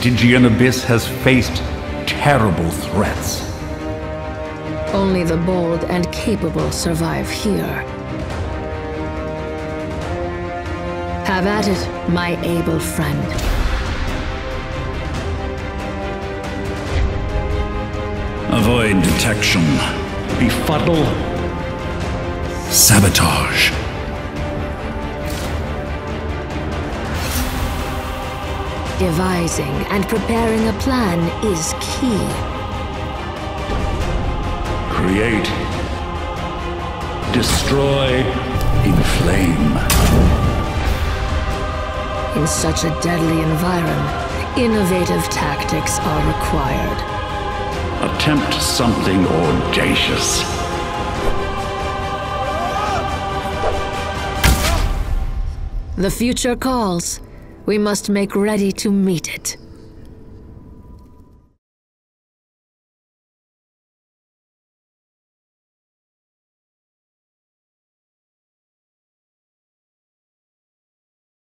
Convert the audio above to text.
Stygian abyss has faced terrible threats. Only the bold and capable survive here. Have at it, my able friend. Avoid detection. Befuddle. Sabotage. Devising and preparing a plan is key. Create. Destroy. Inflame. In such a deadly environment, innovative tactics are required. Attempt something audacious. The future calls. We must make ready to meet it.